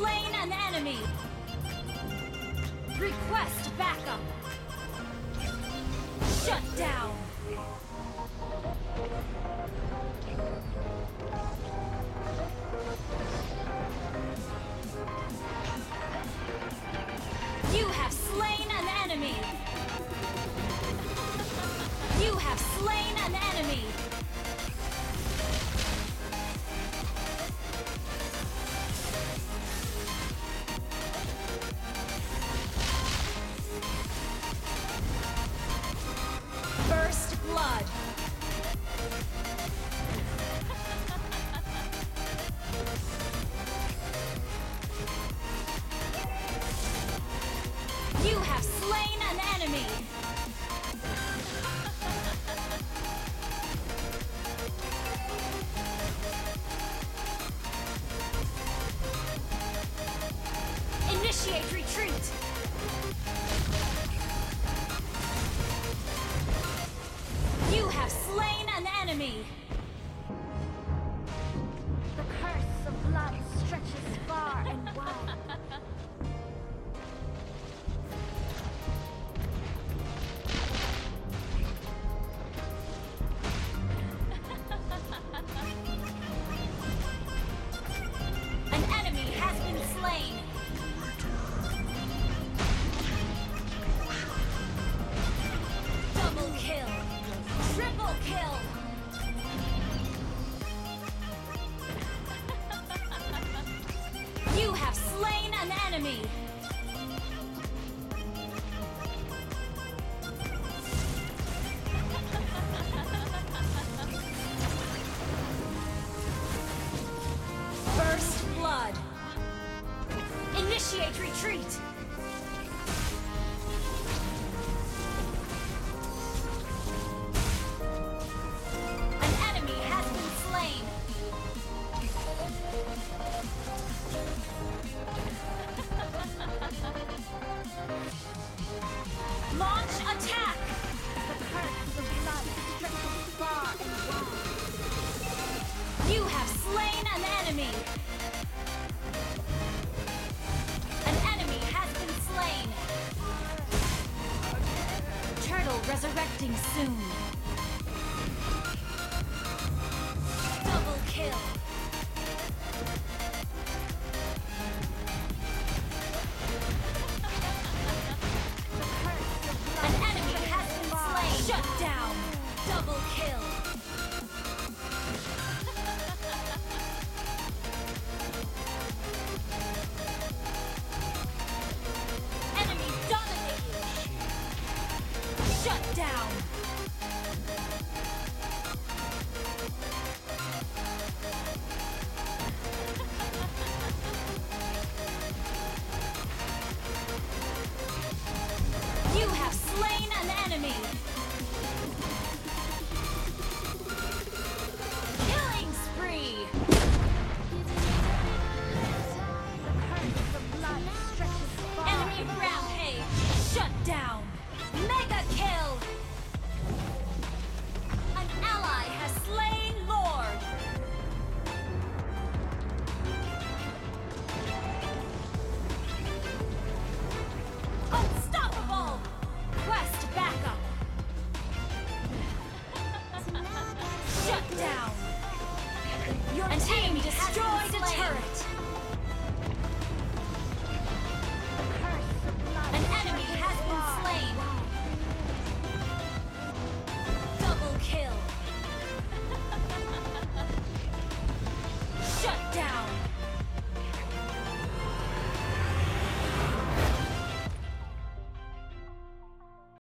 slain an enemy! Request backup! Shut down! You have slain an enemy! You have slain an enemy! First blood! You have slain an enemy! Initiate retreat! You have slain an enemy! The curse of blood stretches far and wide. An enemy has been slain! Double kill! Triple kill! You have slain an enemy! First blood! Initiate retreat! An enemy has been slain! Launch attack! The curse of blood stretches far and wide. You have slain an enemy! An enemy has been slain! Turtle resurrecting soon! Double kill! The curse of blood An enemy has been slain! Shut down! Double kill! Enemy dominated! Shut down! You have slain an enemy! Killing spree! The curse of blood stretches far Enemy and wide. rampage! Shut down! Mega kill! An ally has slain Lord! Unstoppable! Quest backup! Shut down! An enemy destroyed a turret!